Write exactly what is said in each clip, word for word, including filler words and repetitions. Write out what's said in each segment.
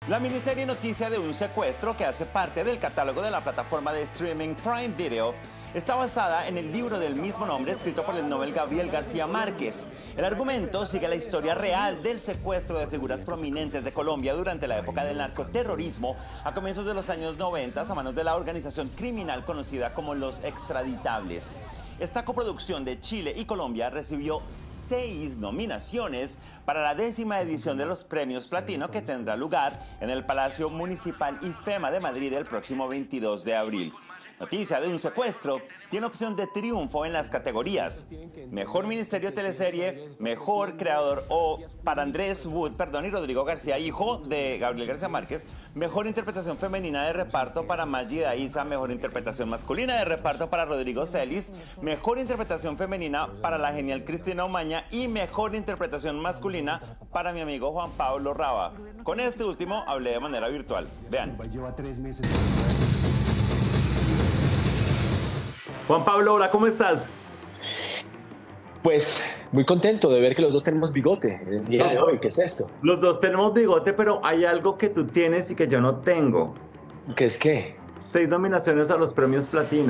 La miniserie Noticia de un secuestro, que hace parte del catálogo de la plataforma de streaming Prime Video, está basada en el libro del mismo nombre escrito por el novel Gabriel García Márquez. El argumento sigue la historia real del secuestro de figuras prominentes de Colombia durante la época del narcoterrorismo a comienzos de los años noventa a manos de la organización criminal conocida como Los Extraditables. Esta coproducción de Chile y Colombia recibió seis nominaciones para la décima edición de los Premios Platino, que tendrá lugar en el Palacio Municipal IFEMA de Madrid el próximo veintidós de abril. Noticia de un secuestro tiene opción de triunfo en las categorías Mejor Ministerio Teleserie, Mejor Creador o para Andrés Wood, perdón, y Rodrigo García, hijo de Gabriel García Márquez, Mejor Interpretación Femenina de Reparto para Magida Isa, Mejor Interpretación Masculina de Reparto para Rodrigo Celis, Mejor Interpretación Femenina para la genial Cristina Omaña y Mejor Interpretación Masculina para mi amigo Juan Pablo Raba. Con este último hablé de manera virtual. Vean. Juan Pablo, hola, ¿cómo estás? Pues muy contento de ver que los dos tenemos bigote el día los de hoy. ¿Qué es esto? Los dos tenemos bigote, pero hay algo que tú tienes y que yo no tengo. ¿Qué es qué? Seis nominaciones a los Premios Platino.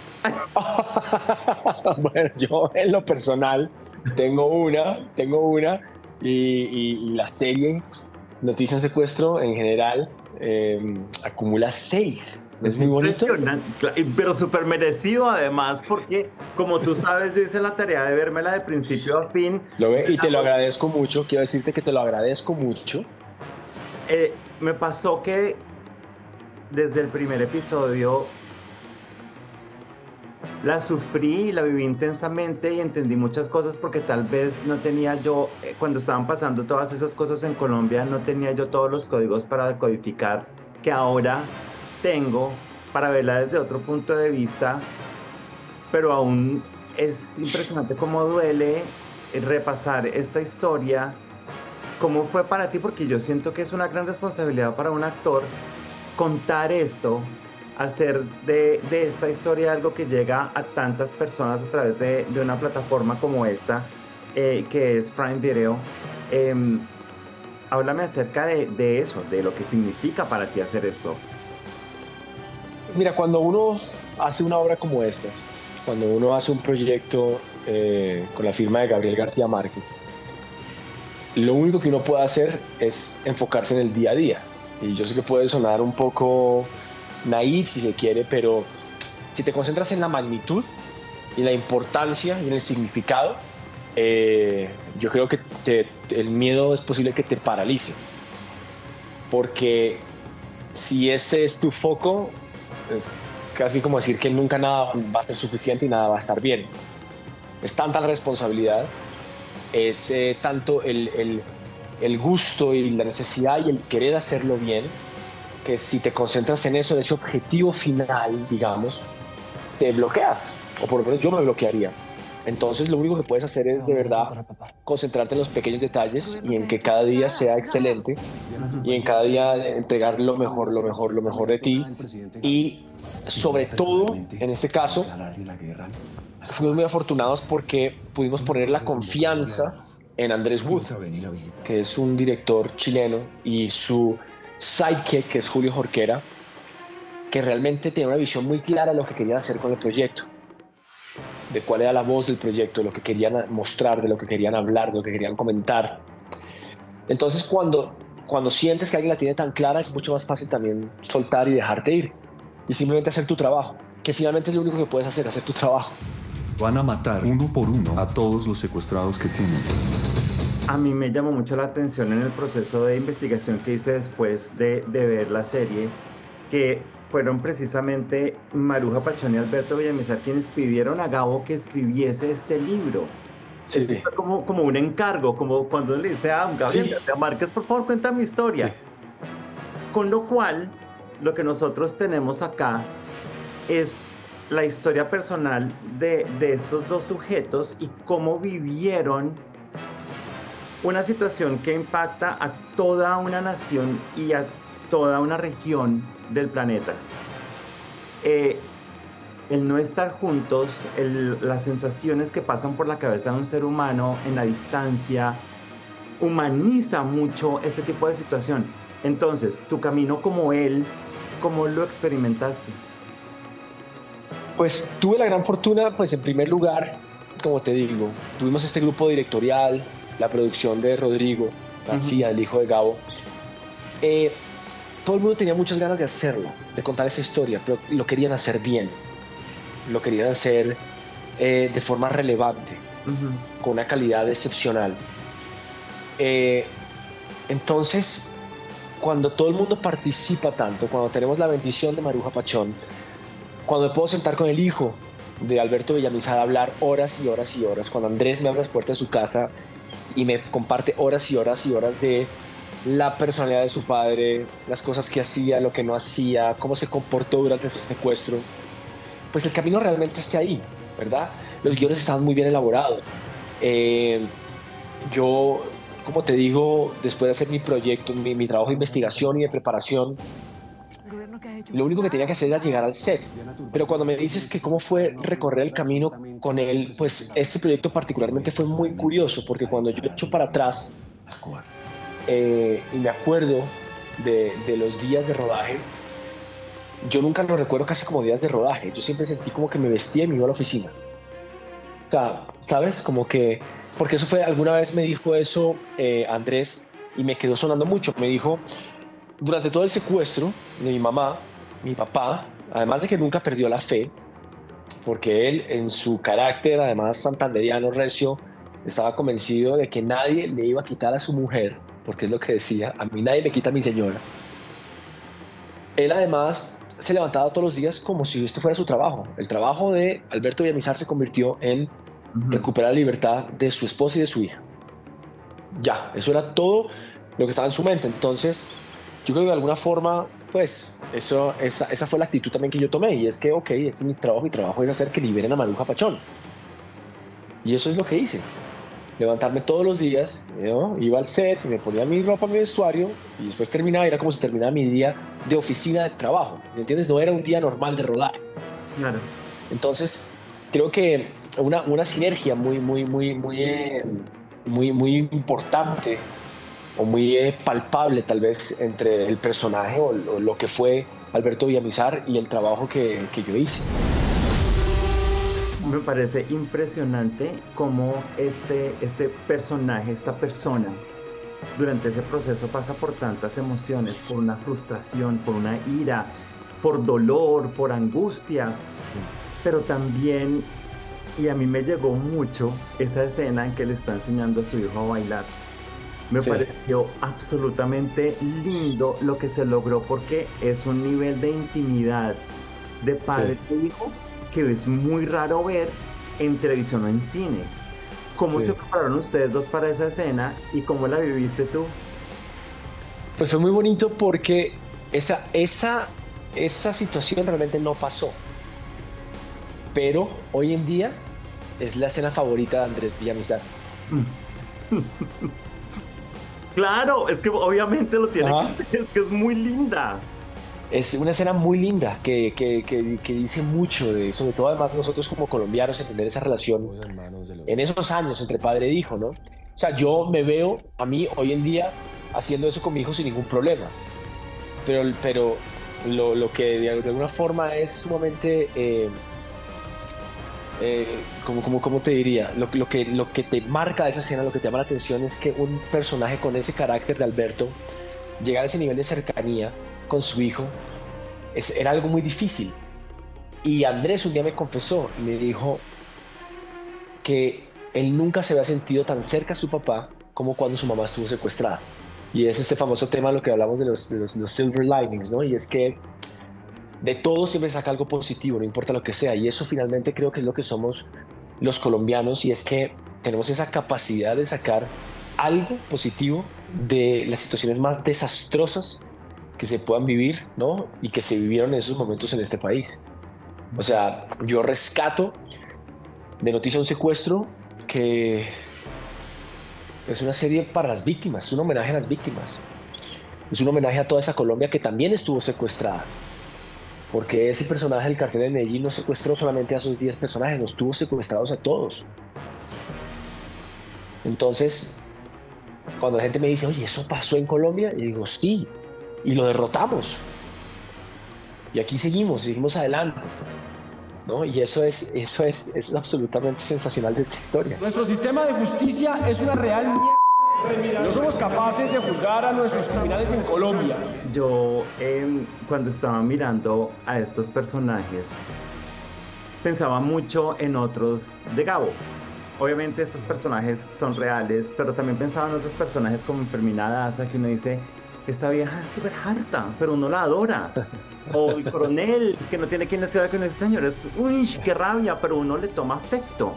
Bueno, yo en lo personal tengo una, tengo una y, y, y la serie Noticia de un Secuestro en general eh, acumula seis. Es muy bonito. Pero súper merecido además, porque como tú sabes, yo hice la tarea de vérmela de principio a fin. Lo ve, y te lo agradezco mucho, quiero decirte que te lo agradezco mucho. Eh, me pasó que desde el primer episodio la sufrí, la viví intensamente y entendí muchas cosas porque tal vez no tenía yo, eh, cuando estaban pasando todas esas cosas en Colombia, no tenía yo todos los códigos para decodificar que ahora tengo para verla desde otro punto de vista, pero aún es impresionante cómo duele repasar esta historia. ¿Cómo fue para ti? Porque yo siento que es una gran responsabilidad para un actor contar esto, hacer de, de esta historia algo que llega a tantas personas a través de, de una plataforma como esta, eh, que es Prime Video. Eh, háblame acerca de, de eso, de lo que significa para ti hacer esto. Mira, cuando uno hace una obra como estas, cuando uno hace un proyecto eh, con la firma de Gabriel García Márquez, lo único que uno puede hacer es enfocarse en el día a día. Y yo sé que puede sonar un poco naif si se quiere, pero si te concentras en la magnitud y la importancia y en el significado, eh, yo creo que te, el miedo es posible que te paralice. Porque si ese es tu foco, es casi como decir que nunca nada va a ser suficiente y nada va a estar bien. Es tanta la responsabilidad, es eh, tanto el, el, el gusto y la necesidad y el querer hacerlo bien, que si te concentras en eso, en ese objetivo final, digamos, te bloqueas, o por lo menos yo me bloquearía. Entonces lo único que puedes hacer es de verdad concentrarte en los pequeños detalles y en que cada día sea excelente y en cada día entregar lo mejor, lo mejor, lo mejor de ti. Y sobre todo, en este caso, fuimos muy afortunados porque pudimos poner la confianza en Andrés Wood, que es un director chileno, y su sidekick, que es Julio Jorquera, que realmente tenía una visión muy clara de lo que querían hacer con el proyecto, de cuál era la voz del proyecto, de lo que querían mostrar, de lo que querían hablar, de lo que querían comentar. Entonces, cuando, cuando sientes que alguien la tiene tan clara, es mucho más fácil también soltar y dejarte ir y simplemente hacer tu trabajo, que finalmente es lo único que puedes hacer, hacer tu trabajo. Van a matar uno por uno a todos los secuestrados que tienen. A mí me llamó mucho la atención en el proceso de investigación que hice después de, de ver la serie, que fueron precisamente Maruja Pachón y Alberto Villamizar quienes pidieron a Gabo que escribiese este libro. Sí, Esto sí. fue como, como un encargo, como cuando le dice a Gabriel Sí. García Márquez, por favor, cuenta mi historia. Sí. Con lo cual, lo que nosotros tenemos acá es la historia personal de, de estos dos sujetos y cómo vivieron una situación que impacta a toda una nación y a toda una región del planeta. Eh, el no estar juntos, el, las sensaciones que pasan por la cabeza de un ser humano en la distancia, humaniza mucho este tipo de situación. Entonces, tu camino como él, ¿cómo lo experimentaste? Pues tuve la gran fortuna, pues en primer lugar, como te digo, tuvimos este grupo directorial, la producción de Rodrigo García, uh-huh. el hijo de Gabo. Eh, todo el mundo tenía muchas ganas de hacerlo, de contar esta historia, pero lo querían hacer bien, lo querían hacer eh, de forma relevante, uh-huh. con una calidad excepcional. Eh, entonces, cuando todo el mundo participa tanto, cuando tenemos la bendición de Maruja Pachón, cuando me puedo sentar con el hijo de Alberto Villamizar a hablar horas y horas y horas, cuando Andrés me abre las puertas de su casa y me comparte horas y horas y horas de la personalidad de su padre, las cosas que hacía, lo que no hacía, cómo se comportó durante ese secuestro, pues el camino realmente está ahí, ¿verdad? Los guiones estaban muy bien elaborados. Eh, yo, como te digo, después de hacer mi proyecto, mi, mi trabajo de investigación y de preparación, lo único que tenía que hacer era llegar al set. Pero cuando me dices que cómo fue recorrer el camino con él, pues este proyecto particularmente fue muy curioso, porque cuando yo echo para atrás eh, y me acuerdo de, de los días de rodaje, yo nunca los recuerdo casi como días de rodaje. Yo siempre sentí como que me vestía y me iba a la oficina. O sea, ¿sabes? Como que... Porque eso fue, alguna vez me dijo eso eh, Andrés y me quedó sonando mucho. Me dijo, durante todo el secuestro de mi mamá, mi papá, además de que nunca perdió la fe, porque él en su carácter, además santanderiano, recio, estaba convencido de que nadie le iba a quitar a su mujer, porque es lo que decía, a mí nadie me quita a mi señora. Él además se levantaba todos los días como si esto fuera su trabajo. El trabajo de Alberto Villamizar se convirtió en uh-huh. recuperar la libertad de su esposa y de su hija. Ya, eso era todo lo que estaba en su mente. Entonces, yo creo que de alguna forma, pues, eso, esa, esa fue la actitud también que yo tomé. Y es que, ok, este es mi trabajo. Mi trabajo es hacer que liberen a Maruja Pachón. Y eso es lo que hice. Levantarme todos los días, ¿no? Iba al set, me ponía mi ropa, mi vestuario, y después terminaba, era como si terminaba mi día de oficina de trabajo, ¿me entiendes? No era un día normal de rodaje. Claro. Entonces, creo que una, una sinergia muy, muy, muy, muy, eh, muy, muy importante o muy eh, palpable tal vez entre el personaje o lo, lo que fue Alberto Villamizar y el trabajo que, que yo hice. Me parece impresionante cómo este, este personaje, esta persona, durante ese proceso pasa por tantas emociones, por una frustración, por una ira, por dolor, por angustia, pero también, y a mí me llegó mucho esa escena en que le está enseñando a su hijo a bailar. Me sí. pareció absolutamente lindo lo que se logró, porque es un nivel de intimidad de padre sí. e hijo que es muy raro ver en televisión o en cine. ¿Cómo sí. se prepararon ustedes dos para esa escena y cómo la viviste tú? Pues fue muy bonito porque esa, esa, esa situación realmente no pasó. Pero hoy en día es la escena favorita de Andrés Villamizar. Claro, es que obviamente lo tiene que, es que es muy linda. Es una escena muy linda que, que, que, que dice mucho, de, sobre todo además nosotros como colombianos, entender esa relación en esos años entre padre e hijo, ¿no? O sea, yo me veo a mí hoy en día haciendo eso con mi hijo sin ningún problema, pero, pero lo, lo que de alguna forma es sumamente, eh, eh, como, como, ¿cómo te diría? Lo, lo, que, lo que te marca de esa escena, lo que te llama la atención es que un personaje con ese carácter de Alberto llegar a ese nivel de cercanía con su hijo es, era algo muy difícil. Y Andrés un día me confesó y me dijo que él nunca se había sentido tan cerca a su papá como cuando su mamá estuvo secuestrada. Y es este famoso tema lo que hablamos de los, de los, los silver linings, ¿no? Y es que de todo siempre saca algo positivo, no importa lo que sea. Y eso finalmente creo que es lo que somos los colombianos, y es que tenemos esa capacidad de sacar algo positivo de las situaciones más desastrosas que se puedan vivir, ¿no? Y que se vivieron en esos momentos en este país. O sea, yo rescato de Noticia un secuestro que es una serie para las víctimas, es un homenaje a las víctimas. Es un homenaje a toda esa Colombia que también estuvo secuestrada. Porque ese personaje del cartel de Medellín no secuestró solamente a esos diez personajes, nos tuvo secuestrados a todos. Entonces, cuando la gente me dice, oye, ¿eso pasó en Colombia? Y digo, sí, y lo derrotamos. Y aquí seguimos, seguimos adelante, ¿no? Y eso es, eso es, eso es absolutamente sensacional de esta historia. Nuestro sistema de justicia es una real mierda. No somos capaces de juzgar a nuestros criminales en Colombia. Yo, eh, cuando estaba mirando a estos personajes, pensaba mucho en otros de Gabo. Obviamente estos personajes son reales, pero también pensaba en otros personajes como Fermina Daza, que uno dice, esta vieja es súper harta, pero uno la adora. O el coronel, que no tiene quien le sea que uno dice, señor, es, uy, qué rabia, pero uno le toma afecto.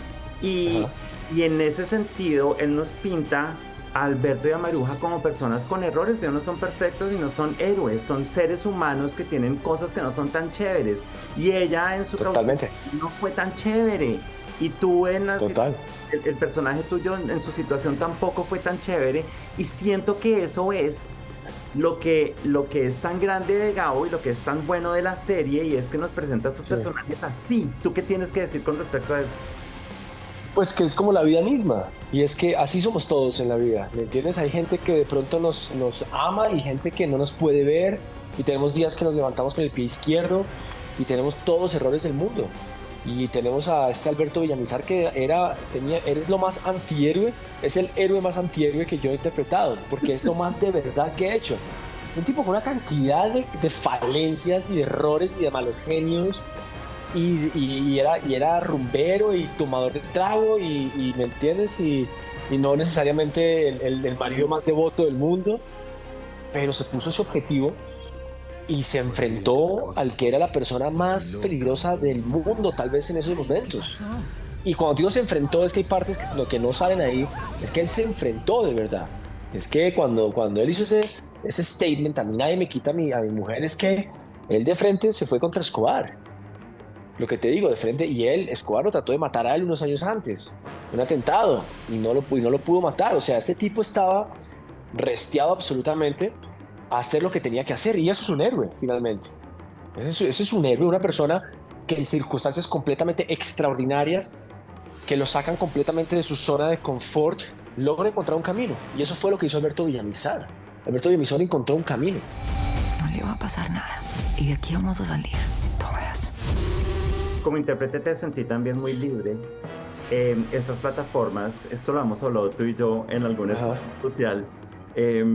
Y, y en ese sentido, él nos pinta a Alberto y a Maruja como personas con errores. Ellos no son perfectos y no son héroes, son seres humanos que tienen cosas que no son tan chéveres. Y ella en su Totalmente. no fue tan chévere. Y tú en la, Total. el, el personaje tuyo en, en su situación tampoco fue tan chévere. Y siento que eso es lo que, lo que es tan grande de Gabo y lo que es tan bueno de la serie, y es que nos presenta a estos sí. personajes así. ¿Tú qué tienes que decir con respecto a eso? Pues que es como la vida misma, y es que así somos todos en la vida, ¿me entiendes? Hay gente que de pronto nos, nos ama y gente que no nos puede ver, y tenemos días que nos levantamos con el pie izquierdo y tenemos todos los errores del mundo. Y tenemos a este Alberto Villamizar que era, tenía, eres lo más antihéroe, es el héroe más antihéroe que yo he interpretado, porque es lo más de verdad que he hecho. Un tipo con una cantidad de, de falencias y de errores y de malos genios, y, y, y, era, y era rumbero y tomador de trago, y, y ¿me entiendes? Y, y no necesariamente el, el, el marido más devoto del mundo, pero se puso ese objetivo y se enfrentó al que era la persona más peligrosa del mundo, tal vez en esos momentos. Y cuando digo se enfrentó, es que hay partes que lo que no salen ahí, es que él se enfrentó de verdad. Es que cuando, cuando él hizo ese, ese statement, a mí nadie me quita a mi, a mi mujer, es que él de frente se fue contra Escobar. Lo que te digo, de frente, y él, Escobar lo trató de matar a él unos años antes, un atentado, y no lo, y no lo pudo matar. O sea, este tipo estaba resteado absolutamente a hacer lo que tenía que hacer, y eso es un héroe, finalmente. Eso, eso es un héroe, una persona que en circunstancias completamente extraordinarias, que lo sacan completamente de su zona de confort, logra encontrar un camino. Y eso fue lo que hizo Alberto Villamizar. Alberto Villamizar encontró un camino. No le va a pasar nada, y de aquí vamos a salir, tú verás. Como intérprete te sentí también muy libre. Eh, estas plataformas, esto lo hemos hablado tú y yo en algún espacio social, eh,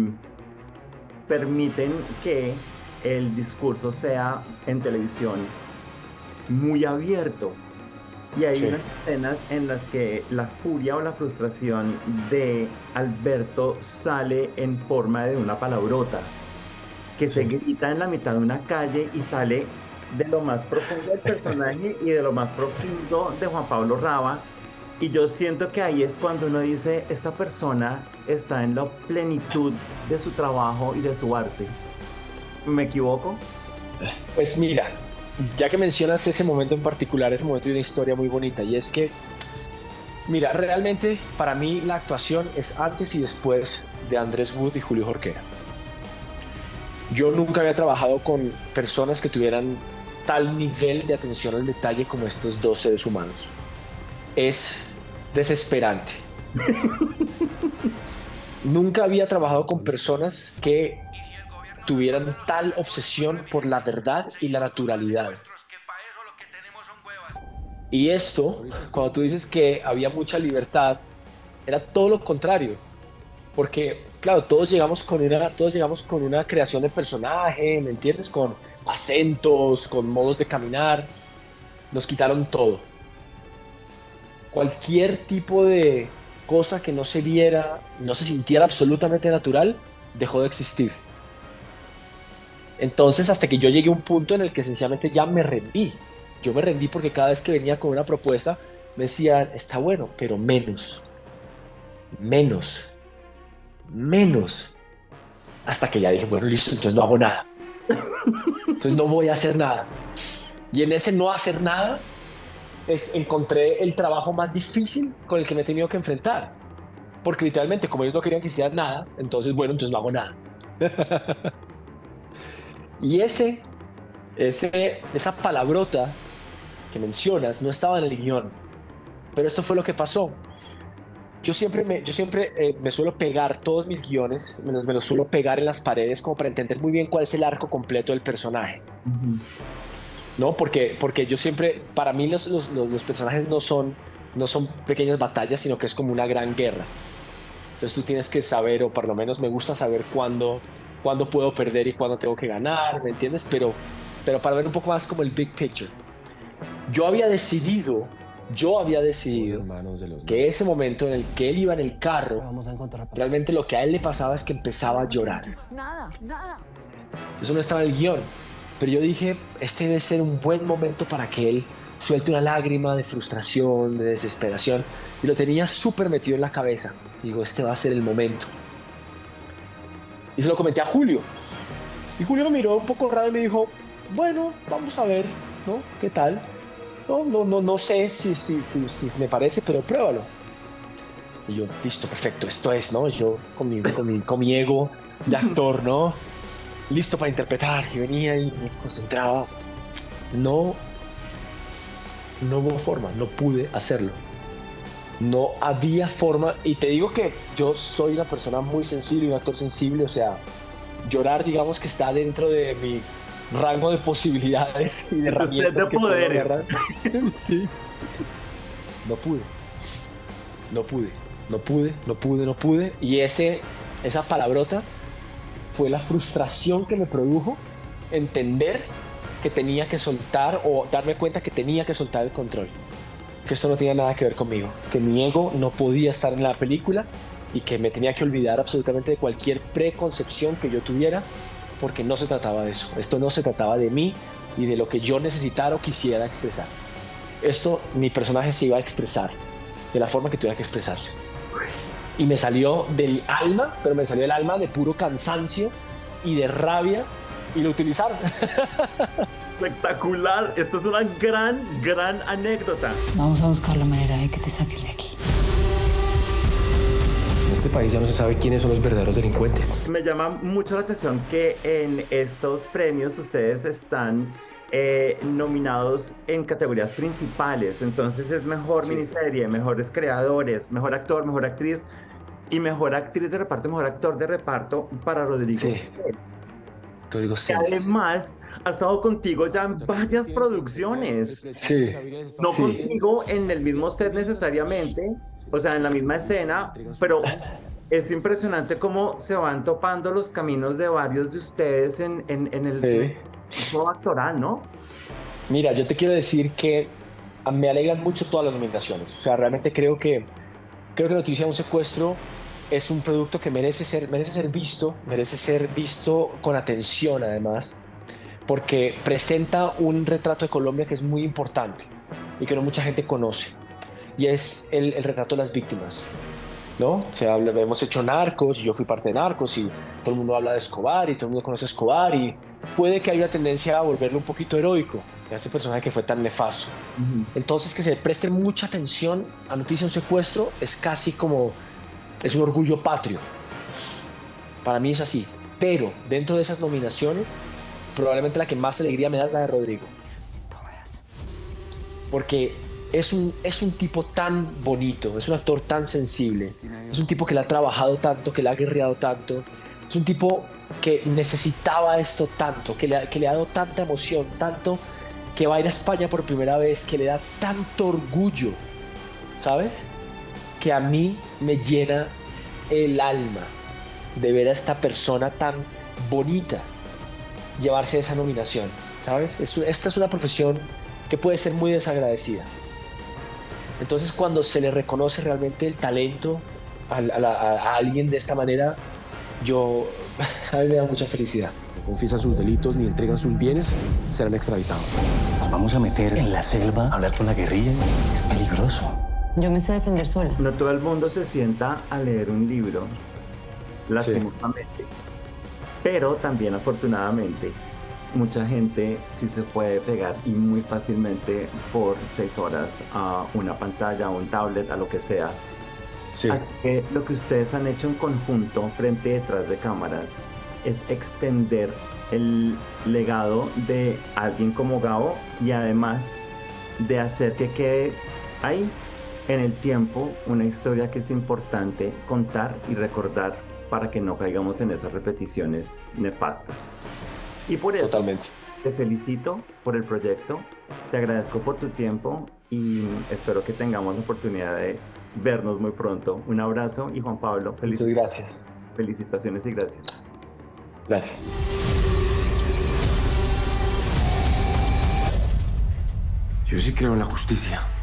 permiten que el discurso sea en televisión muy abierto, y hay sí. unas escenas en las que la furia o la frustración de Alberto sale en forma de una palabrota que sí. se grita en la mitad de una calle y sale de lo más profundo del personaje y de lo más profundo de Juan Pablo Raba. Y yo siento que ahí es cuando uno dice, esta persona está en la plenitud de su trabajo y de su arte. ¿Me equivoco? Pues mira, ya que mencionas ese momento en particular, ese momento de una historia muy bonita, y es que, mira, realmente para mí la actuación es antes y después de Andrés Wood y Julio Jorquera. Yo nunca había trabajado con personas que tuvieran tal nivel de atención al detalle como estos dos seres humanos. Es desesperante. Nunca había trabajado con personas que tuvieran tal obsesión por la verdad y la naturalidad. Y esto, cuando tú dices que había mucha libertad, era todo lo contrario. Porque, claro, todos llegamos con una, todos llegamos con una creación de personaje, ¿me entiendes? Con acentos, con modos de caminar. Nos quitaron todo. Cualquier tipo de cosa que no se viera, no se sintiera absolutamente natural, dejó de existir. Entonces, hasta que yo llegué a un punto en el que sencillamente ya me rendí. Yo me rendí porque cada vez que venía con una propuesta, me decían, está bueno, pero menos. Menos. Menos. Hasta que ya dije, bueno, listo, entonces no hago nada. Entonces no voy a hacer nada. Y en ese no hacer nada, es, encontré el trabajo más difícil con el que me he tenido que enfrentar. Porque literalmente, como ellos no querían que hiciera nada, entonces, bueno, entonces no hago nada. Y ese, ese, esa palabrota que mencionas no estaba en el guión. Pero esto fue lo que pasó. yo siempre, me, yo siempre eh, me suelo pegar todos mis guiones, me los, me los suelo pegar en las paredes como para entender muy bien cuál es el arco completo del personaje. Uh-huh. ¿No? Porque, porque yo siempre, para mí los, los, los, los personajes no son, no son pequeñas batallas, sino que es como una gran guerra. Entonces tú tienes que saber, o por lo menos me gusta saber cuándo, cuándo puedo perder y cuándo tengo que ganar, ¿me entiendes? Pero, pero para ver un poco más como el big picture. Yo había decidido, yo había decidido que ese momento en el que él iba en el carro, realmente lo que a él le pasaba es que empezaba a llorar. Nada, nada. Eso no estaba en el guión, pero yo dije, este debe ser un buen momento para que él suelte una lágrima de frustración, de desesperación, y lo tenía súper metido en la cabeza. Digo, este va a ser el momento. Y se lo comenté a Julio. Y Julio me miró un poco raro y me dijo, bueno, vamos a ver, ¿no? ¿Qué tal? No, no, no, no sé si, si, si, si me parece, pero pruébalo. Y yo, listo, perfecto, esto es, ¿no? Yo con mi, con mi, con mi ego de actor, ¿no? Listo para interpretar, que venía y me concentraba. No, no hubo forma, no pude hacerlo. No había forma, y te digo que yo soy una persona muy sensible, un actor sensible, o sea, llorar digamos que está dentro de mi rango de posibilidades y de herramientas de que poderes. puedo agarrar. Sí. No pude, no pude, no pude, no pude, no pude, y ese, esa palabrota fue la frustración que me produjo entender que tenía que soltar o darme cuenta que tenía que soltar el control. Que esto no tenía nada que ver conmigo, que mi ego no podía estar en la película y que me tenía que olvidar absolutamente de cualquier preconcepción que yo tuviera, porque no se trataba de eso. Esto no se trataba de mí y de lo que yo necesitara o quisiera expresar. Esto, mi personaje se iba a expresar de la forma que tuviera que expresarse. Y me salió del alma, pero me salió del alma de puro cansancio y de rabia, y lo utilizaron. Espectacular, esto es una gran, gran anécdota. Vamos a buscar la manera de que te saquen de aquí. En este país ya no se sabe quiénes son los verdaderos delincuentes. Me llama mucho la atención que en estos premios ustedes están eh, nominados en categorías principales. Entonces es mejor sí. miniserie, mejores creadores, mejor actor, mejor actriz y mejor actriz de reparto, mejor actor de reparto para Rodrigo. Sí. Rodrigo que además ha estado contigo ya en varias producciones. Sí. No sí. contigo en el mismo set necesariamente, o sea, en la misma escena, pero es impresionante cómo se van topando los caminos de varios de ustedes en, en, en el sí. show actoral, ¿no? Mira, yo te quiero decir que me alegran mucho todas las nominaciones. O sea, realmente creo que, creo que Noticia de un Secuestro es un producto que merece ser, merece ser visto, merece ser visto con atención además, porque presenta un retrato de Colombia que es muy importante y que no mucha gente conoce, y es el, el retrato de las víctimas, ¿no? O sea, hemos hecho Narcos y yo fui parte de Narcos y todo el mundo habla de Escobar y todo el mundo conoce a Escobar, y puede que haya una tendencia a volverlo un poquito heroico a ese personaje que fue tan nefasto. Uh-huh. Entonces que se le preste mucha atención a Noticia de un Secuestro es casi como, es un orgullo patrio. Para mí es así, pero dentro de esas nominaciones probablemente la que más alegría me da es la de Rodrigo. Porque es un, es un tipo tan bonito, es un actor tan sensible, es un tipo que le ha trabajado tanto, que le ha guerreado tanto, es un tipo que necesitaba esto tanto, que le, que le ha dado tanta emoción, tanto que va a ir a España por primera vez, que le da tanto orgullo, ¿sabes? Que a mí me llena el alma de ver a esta persona tan bonita llevarse esa nominación, ¿sabes? Es, esta es una profesión que puede ser muy desagradecida. Entonces, cuando se le reconoce realmente el talento a, a, a, a alguien de esta manera, yo, a mí me da mucha felicidad. Confiesan sus delitos ni entregan sus bienes, serán extraditados. Nos vamos a meter en la selva a hablar con la guerrilla. Es peligroso. Yo me sé defender sola. No todo el mundo se sienta a leer un libro, lastimosamente. Sí. Pero también, afortunadamente, mucha gente sí se puede pegar y muy fácilmente por seis horas a una pantalla, a un tablet, a lo que sea. Sí. Así que lo que ustedes han hecho en conjunto, frente y detrás de cámaras, es extender el legado de alguien como Gabo y además de hacer que quede ahí, en el tiempo una historia que es importante contar y recordar para que no caigamos en esas repeticiones nefastas. Y por eso Totalmente. te felicito por el proyecto, te agradezco por tu tiempo y espero que tengamos la oportunidad de vernos muy pronto. Un abrazo y Juan Pablo, felici- Muchas gracias. felicitaciones y gracias. Gracias. Yo sí creo en la justicia.